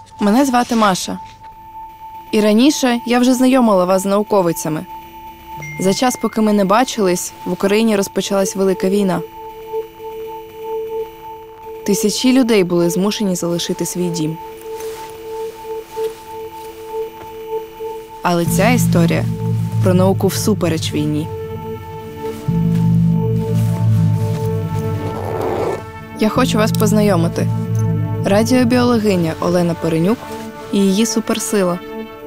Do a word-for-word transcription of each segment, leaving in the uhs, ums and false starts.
Мене звати Маша. І раніше я вже знайомила вас з науковицями. За час, поки ми не бачились, в Україні розпочалась велика війна. Тисячі людей були змушені залишити свій дім. Але ця історія про науку всупереч війні. Я хочу вас познайомити. Радіобіологиня Олена Перенюк і її суперсила.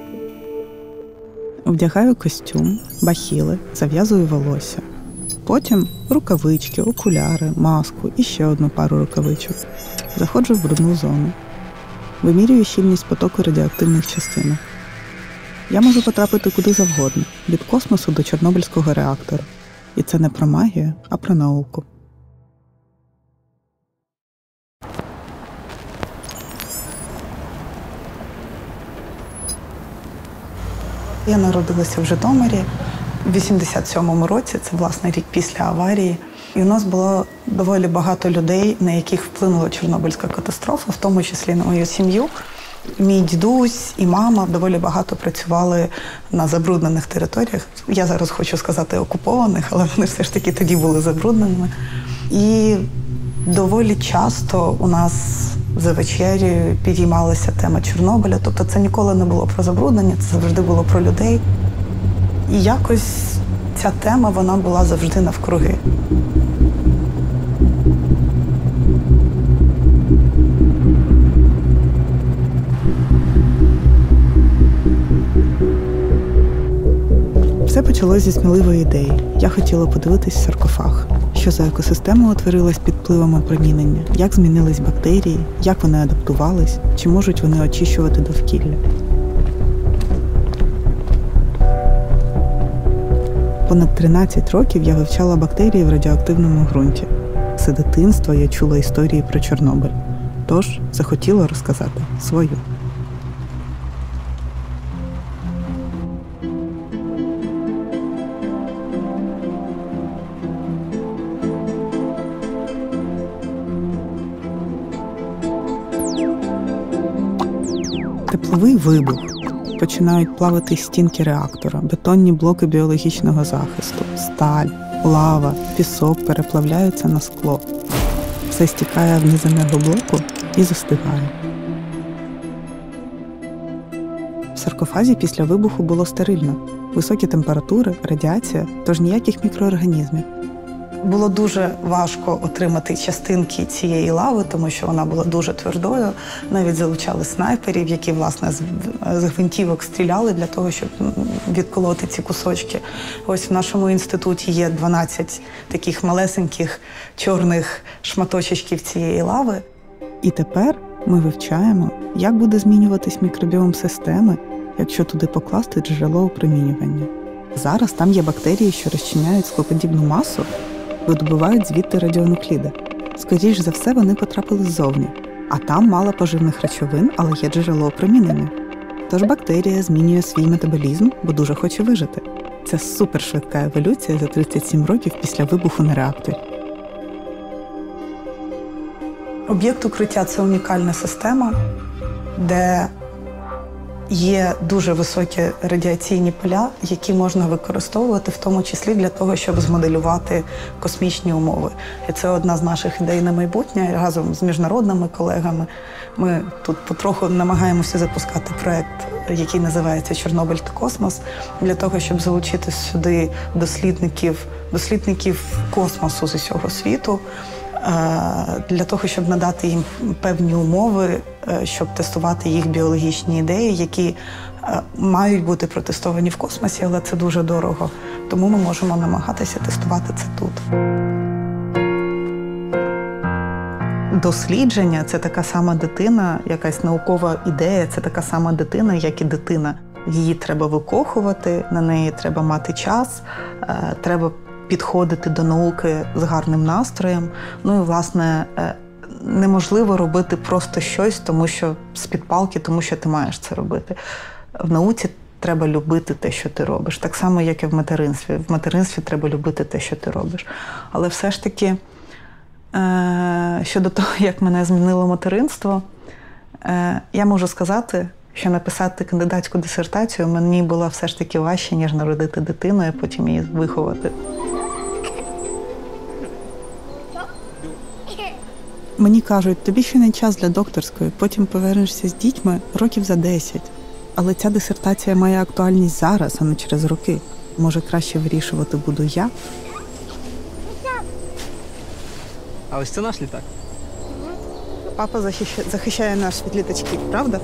Вдягаю костюм, бахіли, зав'язую волосся. Потім рукавички, окуляри, маску і ще одну пару рукавичок. Заходжу в брудну зону. Вимірюю щільність потоку радіоактивних частинок. Я можу потрапити куди завгодно, від космосу до Чорнобильського реактора. І це не про магію, а про науку. Я народилася в Житомирі в вісімдесят сьомому році, це, власне, рік після аварії. І у нас було доволі багато людей, на яких вплинула Чорнобильська катастрофа, в тому числі на мою сім'ю. Мій дідусь і мама доволі багато працювали на забруднених територіях. Я зараз хочу сказати окупованих, але вони все ж таки тоді були забрудненими. І доволі часто у нас за вечерею підіймалася тема Чорнобиля. Тобто це ніколи не було про забруднення, це завжди було про людей. І якось ця тема, вона була завжди навкруги. Все почалося зі сміливої ідеї. Я хотіла подивитись саркофаг. Що за екосистема утворилась під впливом опромінення, як змінились бактерії, як вони адаптувались, чи можуть вони очищувати довкілля. Понад тринадцять років я вивчала бактерії в радіоактивному ґрунті. З дитинства я чула історії про Чорнобиль. Тож захотіла розказати свою. Тепловий вибух. Починають плавати стінки реактора, бетонні блоки біологічного захисту, сталь, лава, пісок переплавляються на скло. Все стікає вниз енергоблоку і застигає. В саркофазі після вибуху було стерильно. Високі температури, радіація, тож ніяких мікроорганізмів. Було дуже важко отримати частинки цієї лави, тому що вона була дуже твердою. Навіть залучали снайперів, які, власне, з гвинтівок стріляли для того, щоб відколоти ці кусочки. Ось в нашому інституті є дванадцять таких малесеньких чорних шматочечків цієї лави. І тепер ми вивчаємо, як буде змінюватись мікробіом системи, якщо туди покласти джерело опромінювання. Зараз там є бактерії, що розчиняють склоподібну масу, видобувають звідти радіонукліди. Скоріш за все, вони потрапили ззовні. А там мало поживних речовин, але є джерело опромінення. Тож бактерія змінює свій метаболізм, бо дуже хоче вижити. Це супершвидка еволюція за тридцять сім років після вибуху на реакторі. Об'єкт укриття – це унікальна система, де є дуже високі радіаційні поля, які можна використовувати, в тому числі для того, щоб змоделювати космічні умови. І це одна з наших ідей на майбутнє. Разом з міжнародними колегами ми тут потроху намагаємося запускати проєкт, який називається «Чорнобиль та космос», для того, щоб залучити сюди дослідників, дослідників космосу з усього світу, для того, щоб надати їм певні умови, щоб тестувати їх біологічні ідеї, які мають бути протестовані в космосі, але це дуже дорого. Тому ми можемо намагатися тестувати це тут. Дослідження – це така сама дитина, якась наукова ідея – це така сама дитина, як і дитина. Її треба викохувати, на неї треба мати час, треба підходити до науки з гарним настроєм. Ну і, власне, неможливо робити просто щось, тому що з-під палки, тому що ти маєш це робити. В науці треба любити те, що ти робиш. Так само, як і в материнстві. В материнстві треба любити те, що ти робиш. Але все ж таки, щодо того, як мене змінило материнство, Е, я можу сказати, що написати кандидатську дисертацію мені було все ж таки важче, ніж народити дитину і потім її виховати. Мені кажуть, тобі ще не час для докторської, потім повернешся з дітьми років за десять. Але ця дисертація має актуальність зараз, а не через роки. Може, краще вирішувати буду я? А ось це наш літак. Папа захищає, захищає нас від літачків, правда?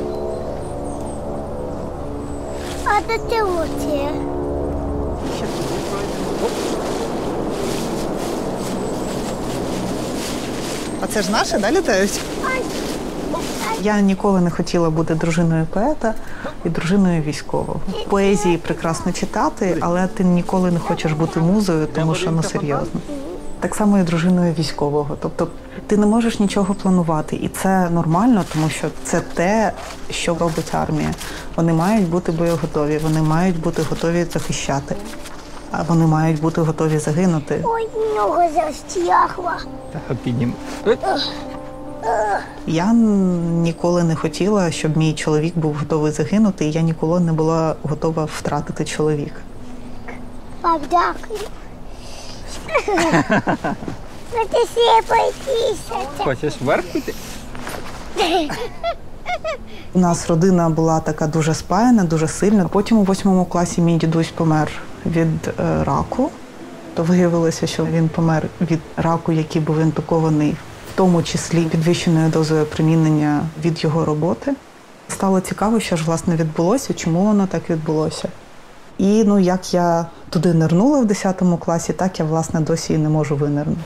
А де ти летіє? Ще тут пройдемо. А це ж наші, да, літають? Я ніколи не хотіла бути дружиною поета і дружиною військового. Поезії прекрасно читати, але ти ніколи не хочеш бути музою, тому що ну серйозно. Так само і дружиною військового. Тобто ти не можеш нічого планувати. І це нормально, тому що це те, що робить армія. Вони мають бути боєготові, вони мають бути готові захищати. А вони мають бути готові загинути. Ой, ногу застягла. Так, піднім. Я ніколи не хотіла, щоб мій чоловік був готовий загинути, і я ніколи не була готова втратити чоловіка. Пап, дякую. Ну ти сіпайтеся. Хочеш вверх піти? У нас родина була така дуже спаяна, дуже сильна. Потім у восьмому класі мій дідусь помер від е, раку. То виявилося, що він помер від раку, який був інфікований, в тому числі підвищеною дозою опромінення від його роботи. Стало цікаво, що ж власне відбулося, чому воно так відбулося. І ну, як я туди нирнула в десятому класі, так я власне досі і не можу винирнути.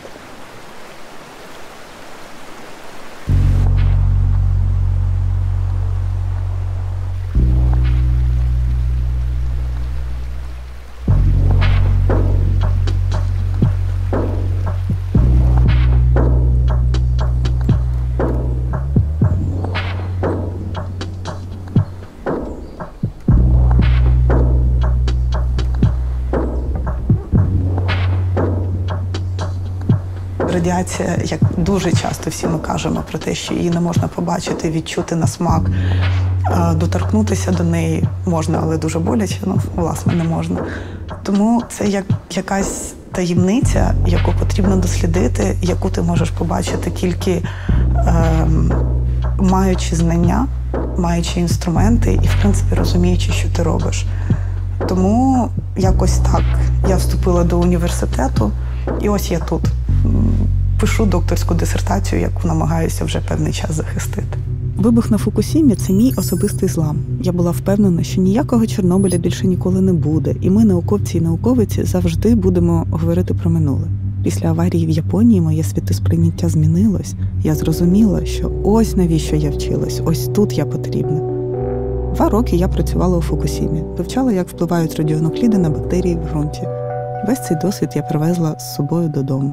Радіація, як дуже часто всі ми кажемо про те, що її не можна побачити, відчути на смак, доторкнутися до неї можна, але дуже боляче, ну, власне, не можна. Тому це як якась таємниця, яку потрібно дослідити, яку ти можеш побачити тільки е, маючи знання, маючи інструменти і, в принципі, розуміючи, що ти робиш. Тому якось так я вступила до університету, і ось я тут. Пишу докторську дисертацію, яку намагаюся вже певний час захистити. Вибух на Фукусімі – це мій особистий злам. Я була впевнена, що ніякого Чорнобиля більше ніколи не буде, і ми, науковці і науковиці, завжди будемо говорити про минуле. Після аварії в Японії моє світосприйняття змінилось. Я зрозуміла, що ось навіщо я вчилась, ось тут я потрібна. Два роки я працювала у Фукусімі, вивчала, як впливають радіонукліди на бактерії в ґрунті. Весь цей досвід я привезла з собою додому.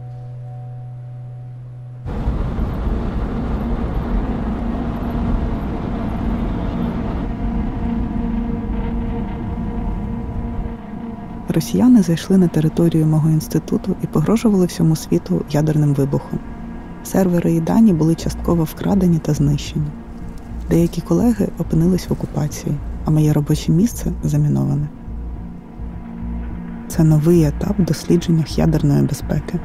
Росіяни зайшли на територію мого інституту і погрожували всьому світу ядерним вибухом. Сервери і дані були частково вкрадені та знищені. Деякі колеги опинились в окупації, а моє робоче місце заміноване. Це новий етап в дослідженнях ядерної безпеки.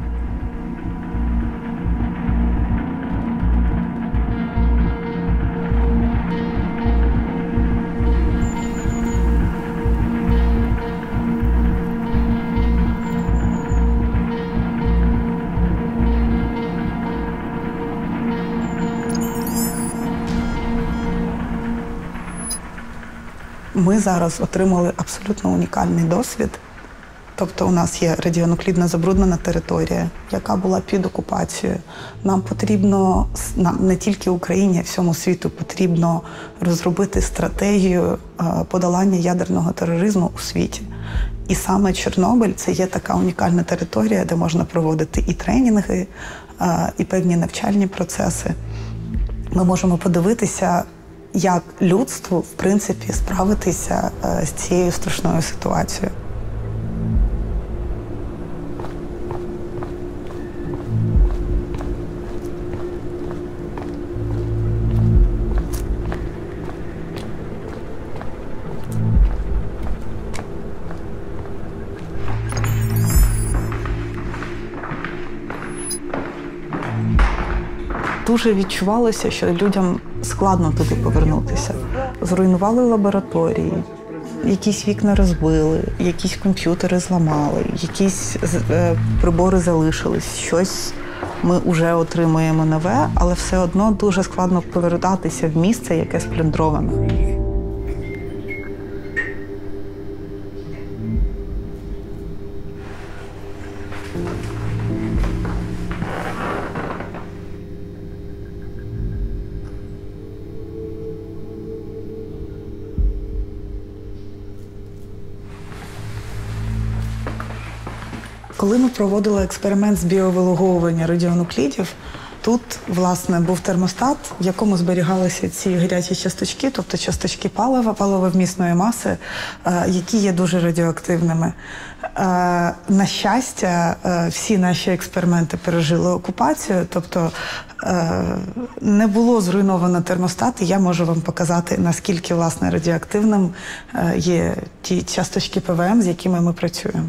Ми зараз отримали абсолютно унікальний досвід. Тобто у нас є радіонуклідна забруднена територія, яка була під окупацією. Нам потрібно, нам не тільки Україні, а всьому світу потрібно розробити стратегію подолання ядерного тероризму у світі. І саме Чорнобиль – це є така унікальна територія, де можна проводити і тренінги, і певні навчальні процеси. Ми можемо подивитися, як людству, в принципі, справитися з цією страшною ситуацією. дуже відчувалося, що людям складно туди повернутися. Зруйнували лабораторії, якісь вікна розбили, якісь комп'ютери зламали, якісь е, прибори залишились, щось ми вже отримуємо нове, але все одно дуже складно повертатися в місце, яке сплюндроване. Коли ми проводили експеримент з біовилуговування радіонуклідів, тут, власне, був термостат, в якому зберігалися ці гарячі часточки, тобто часточки палива, паливовмісної маси, які є дуже радіоактивними. На щастя, всі наші експерименти пережили окупацію, тобто не було зруйновано термостат, і я можу вам показати, наскільки, власне, радіоактивним є ті часточки ПВМ, з якими ми працюємо.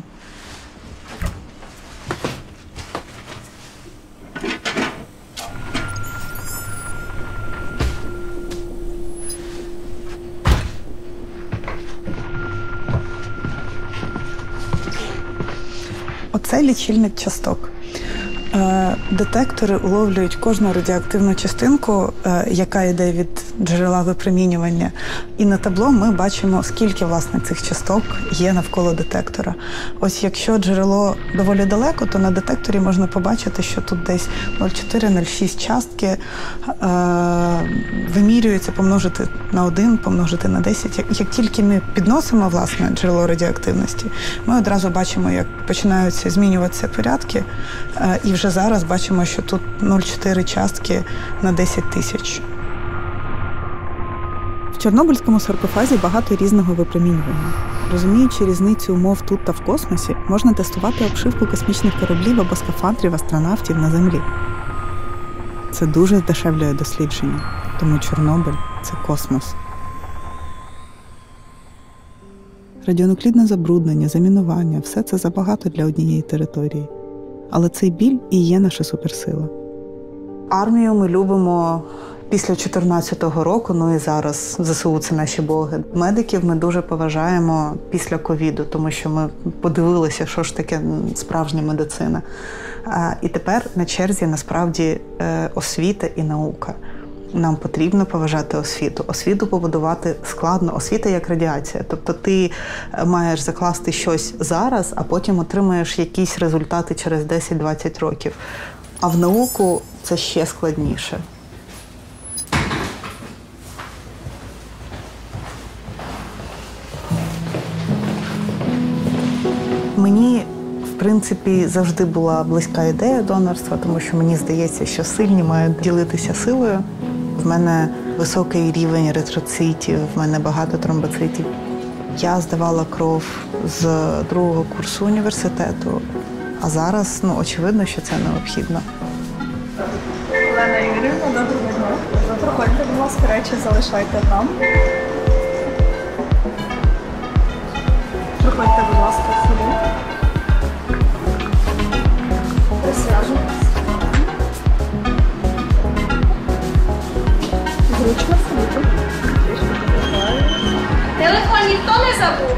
Оце лічильник часток. Детектори уловлюють кожну радіоактивну частинку, яка йде від джерела випромінювання. І на табло ми бачимо, скільки, власне, цих часток є навколо детектора. Ось якщо джерело доволі далеко, то на детекторі можна побачити, що тут десь нуль цілих чотири - нуль цілих шість частки е- вимірюється помножити на один, помножити на десять. Як, як тільки ми підносимо, власне, джерело радіоактивності, ми одразу бачимо, як починаються змінюватися порядки, е- і вже зараз бачимо, що тут нуль цілих чотири частки на десять тисяч. В Чорнобильському саркофазі багато різного випромінювання. Розуміючи різницю умов тут та в космосі, можна тестувати обшивку космічних кораблів або скафандрів астронавтів на Землі. Це дуже здешевлює дослідження, тому Чорнобиль – це космос. Радіонуклідне забруднення, замінування – все це забагато для однієї території. Але цей біль і є наша суперсила. Армію ми любимо після чотирнадцятого року, ну і зараз ЗСУ – це наші боги. Медиків ми дуже поважаємо після ковіду, тому що ми подивилися, що ж таке справжня медицина. І тепер на черзі, насправді, освіта і наука. Нам потрібно поважати освіту. Освіту побудувати складно. Освіта як радіація. Тобто ти маєш закласти щось зараз, а потім отримаєш якісь результати через десять-двадцять років. А в науку це ще складніше. Мені, в принципі, завжди була близька ідея донорства, тому що мені здається, що сильні мають ділитися силою. В мене високий рівень еритроцитів, в мене багато тромбоцитів. Я здавала кров з другого курсу університету, а зараз, ну, очевидно, що це необхідно. Олена Ігорівна, доброго дня. Проходьте, будь ласка, речі залишайте там. Проходьте, будь ласка, сюди. Присаджуйтесь. Зручно сидіти. Телефон ніхто не забув?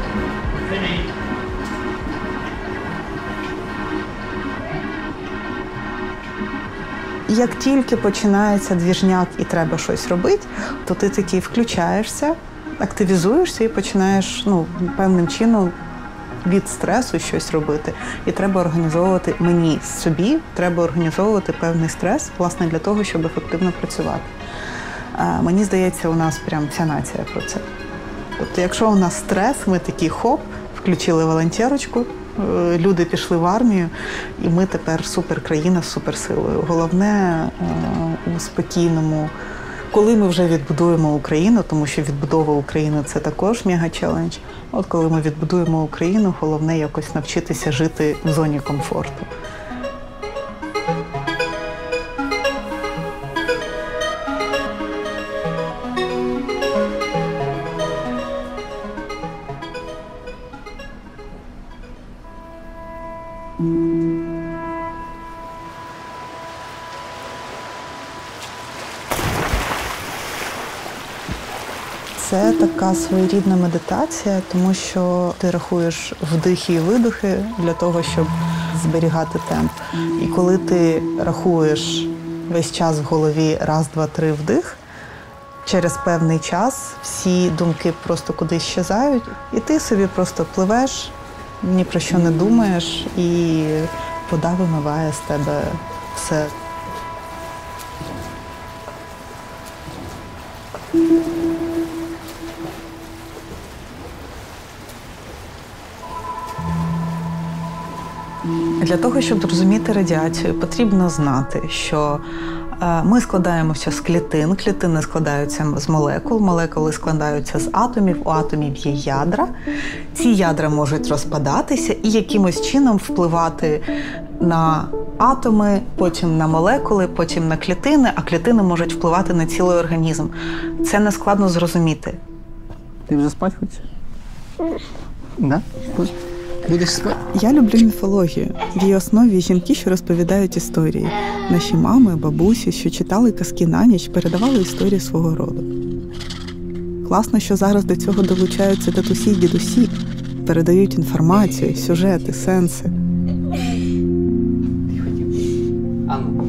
Як тільки починається двіжняк і треба щось робити, то ти такий включаєшся, активізуєшся і починаєш, ну, певним чином від стресу щось робити. І треба організовувати мені собі, треба організовувати певний стрес, власне, для того, щоб ефективно працювати. А, мені здається, у нас прям вся нація про це. Тобто, якщо у нас стрес, ми такі хоп, включили волонтерочку, люди пішли в армію, і ми тепер суперкраїна з суперсилою. Головне у спокійному, коли ми вже відбудуємо Україну, тому що відбудова України – це також мега-челендж. От коли ми відбудуємо Україну, головне якось навчитися жити в зоні комфорту. Це така своєрідна медитація, тому що ти рахуєш вдихи і видихи для того, щоб зберігати темп. І коли ти рахуєш весь час в голові раз, два, три вдих, через певний час всі думки просто кудись щезають, і ти собі просто пливеш, ні про що не думаєш, і вода вимиває з тебе все. Для того, щоб зрозуміти радіацію, потрібно знати, що ми складаємося з клітин, клітини складаються з молекул, молекули складаються з атомів, у атомів є ядра. Ці ядра можуть розпадатися і якимось чином впливати на атоми, потім на молекули, потім на клітини, а клітини можуть впливати на цілий організм. Це не складно зрозуміти. Ти вже спать хочеш? Да? Будеш спати? Я люблю міфологію. В її основі жінки, що розповідають історії. Наші мами, бабусі, що читали казки на ніч, передавали історії свого роду. Класно, що зараз до цього долучаються татусі й дідусі, передають інформацію, сюжети, сенси. Ану.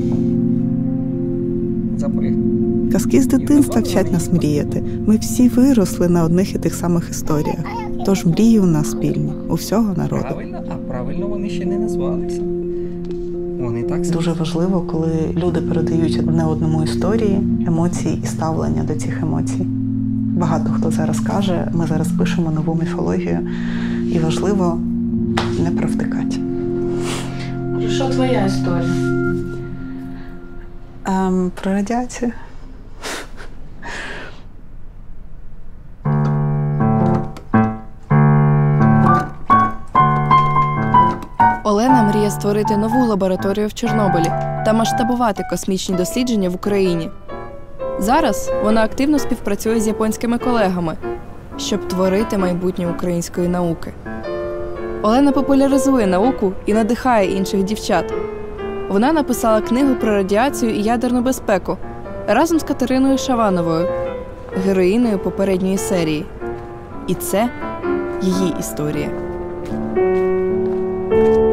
Запри. Казки з дитинства вчать нас мріяти. Ми всі виросли на одних і тих самих історіях. Тож мрії у нас спільні, у всього народу. Правильно, а правильно вони ще не назвалися. Вони так Дуже важливо, коли люди передають одне одному історії, емоції і ставлення до цих емоцій. Багато хто зараз каже, ми зараз пишемо нову міфологію, і важливо не провтикати. Що твоя історія? Ем, про радіацію. Олена мріє створити нову лабораторію в Чорнобилі та масштабувати космічні дослідження в Україні. Зараз вона активно співпрацює з японськими колегами, щоб творити майбутнє української науки. Олена популяризує науку і надихає інших дівчат. Вона написала книгу про радіацію і ядерну безпеку разом з Катериною Шавановою, героїнею попередньої серії. І це її історія.